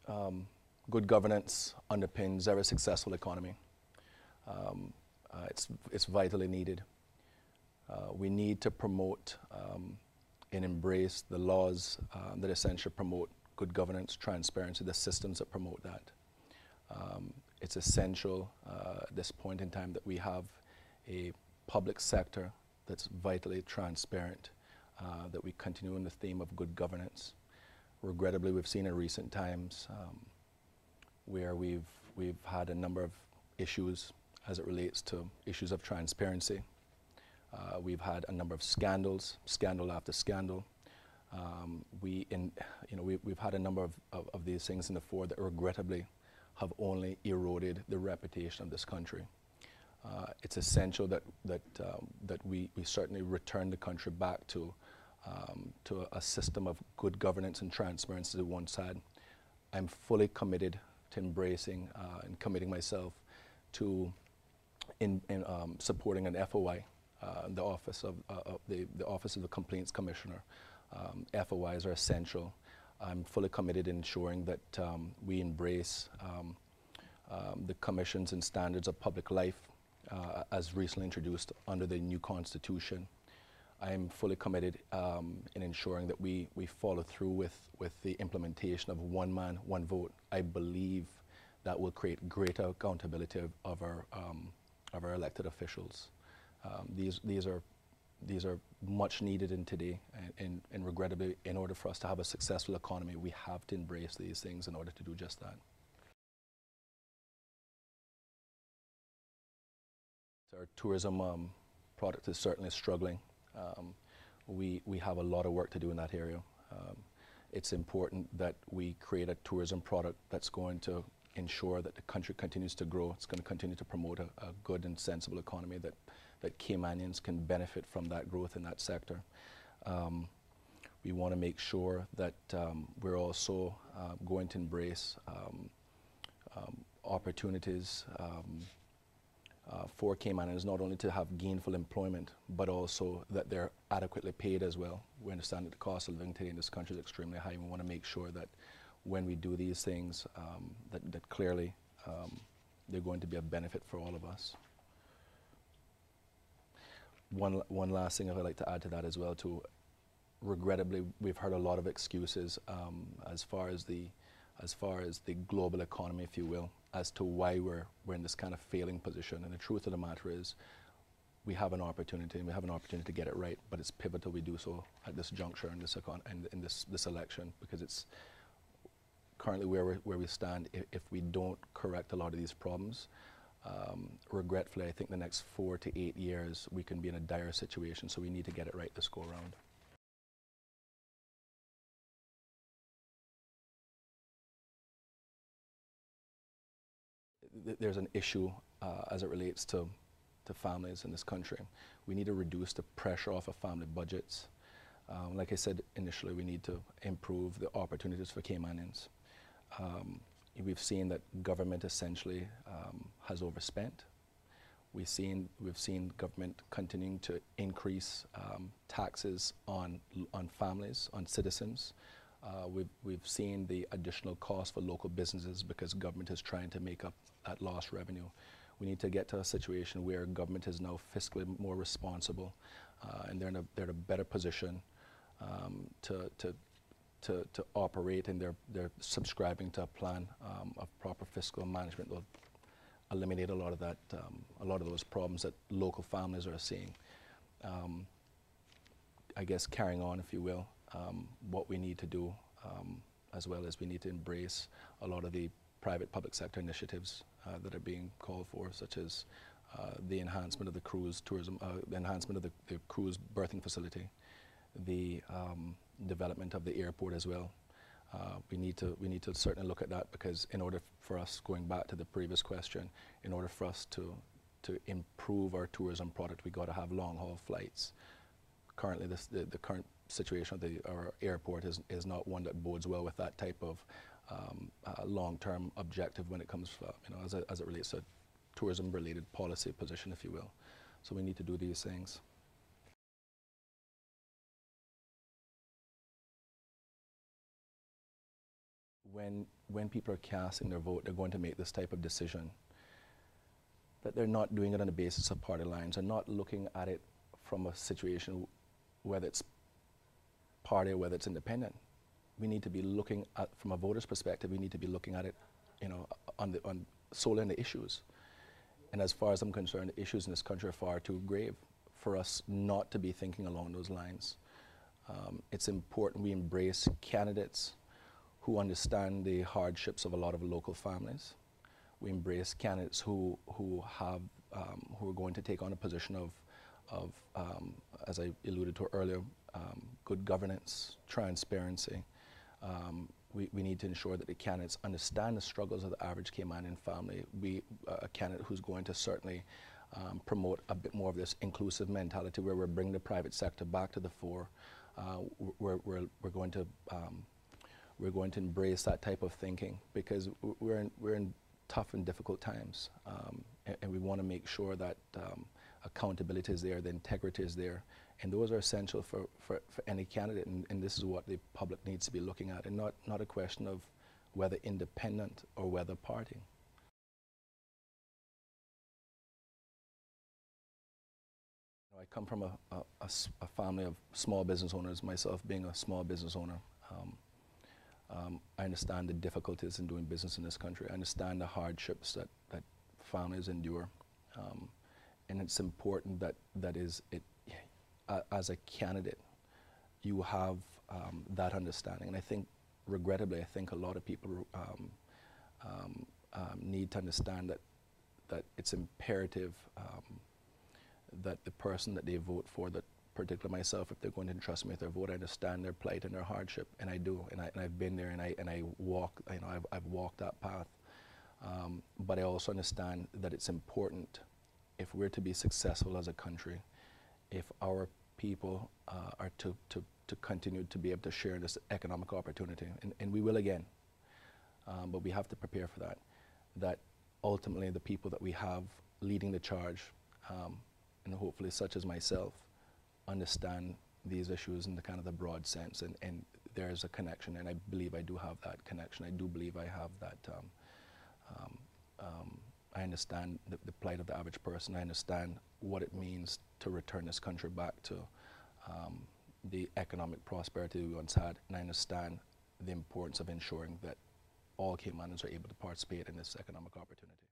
Good governance underpins every successful economy. It's vitally needed. We need to promote and embrace the laws that essentially promote good governance, transparency, the systems that promote that. It's essential at this point in time that we have a public sector that's vitally transparent, that we continue in the theme of good governance. Regrettably, we've seen in recent times where we've had a number of issues as it relates to issues of transparency. We've had a number of scandals, scandal after scandal. We've had a number of these things in the fore that regrettably have only eroded the reputation of this country. It's essential that we certainly return the country back to a system of good governance and transparency on one side. I'm fully committed to embracing and committing myself to supporting an FOI, the Office of the Complaints Commissioner. FOIs are essential. I'm fully committed in ensuring that we embrace the commissions and standards of public life as recently introduced under the new Constitution. I am fully committed in ensuring that we follow through with the implementation of one man, one vote. I believe that will create greater accountability of our elected officials. These are much needed in today, and regrettably, in order for us to have a successful economy, we have to embrace these things in order to do just that. Our tourism product is certainly struggling. We have a lot of work to do in that area. It's important that we create a tourism product that's going to ensure that the country continues to grow. It's going to continue to promote a good and sensible economy that Caymanians can benefit from that growth in that sector. We want to make sure that we're also going to embrace opportunities for Caymanians, not only to have gainful employment, but also that they're adequately paid as well. We understand that the cost of living today in this country is extremely high. We want to make sure that when we do these things, that clearly they're going to be a benefit for all of us. One last thing I would like to add to that as well too. Regrettably, we've heard a lot of excuses as far as the global economy, if you will, as to why we're in this kind of failing position. And the truth of the matter is, we have an opportunity, and we have an opportunity to get it right. But it's pivotal we do so at this juncture in this election, because it's currently where we stand. If we don't correct a lot of these problems, regretfully, I think the next 4 to 8 years we can be in a dire situation. So we need to get it right this go around. There's an issue as it relates to families in this country. We need to reduce the pressure off of family budgets. Like I said initially, we need to improve the opportunities for Caymanians. We've seen that government essentially has overspent. We've seen government continuing to increase taxes on families, on citizens. We've seen the additional cost for local businesses because government is trying to make up that lost revenue. We need to get to a situation where government is now fiscally more responsible, and they're in a better position to operate, and they're subscribing to a plan of proper fiscal management. Will eliminate a lot of that, a lot of those problems that local families are seeing. I guess carrying on, if you will, what we need to do, as well as we need to embrace a lot of the private public sector initiatives that are being called for, such as the enhancement of the cruise tourism, the enhancement of the cruise berthing facility, the development of the airport as well. We need to certainly look at that, because in order for us, going back to the previous question, in order for us to improve our tourism product, we got to have long haul flights. Currently, the current situation of our airport is not one that bodes well with that type of long-term objective when it comes, as it relates to tourism-related policy position, if you will. So we need to do these things. when people are casting their vote, they're going to make this type of decision, that they're not doing it on the basis of party lines and not looking at it from a situation, whether it's party or whether it's independent. We need to be looking at, from a voter's perspective, we need to be looking at it, on solely on the issues. And as far as I'm concerned, the issues in this country are far too grave for us not to be thinking along those lines. It's important we embrace candidates who understand the hardships of a lot of local families. We embrace candidates who are going to take on a position of as I alluded to earlier, good governance, transparency. We need to ensure that the candidates understand the struggles of the average Caymanian family. A candidate who's going to certainly promote a bit more of this inclusive mentality, where we're bringing the private sector back to the fore. We're going to embrace that type of thinking, because we're in tough and difficult times, and we want to make sure that accountability is there, the integrity is there, and those are essential for any candidate, and this is what the public needs to be looking at, and not a question of whether independent or whether party. I come from a family of small business owners, myself being a small business owner. I understand the difficulties in doing business in this country. I understand the hardships that families endure. And it's important as a candidate, you have that understanding. And I think, regrettably, I think a lot of people need to understand that it's imperative that the person that they vote for, that particularly myself, if they're going to entrust me with their vote, I understand their plight and their hardship, and I do, and I've been there, and I walk, I've walked that path. But I also understand that it's important, if we're to be successful as a country, if our people are to continue to be able to share this economic opportunity, and we will again, but we have to prepare for that ultimately the people that we have leading the charge, and hopefully such as myself, understand these issues in the kind of the broad sense, and there is a connection, and I believe I do have that connection. I do believe I have that. I understand the plight of the average person. I understand what it means to return this country back to the economic prosperity we once had, and I understand the importance of ensuring that all Caymanians are able to participate in this economic opportunity.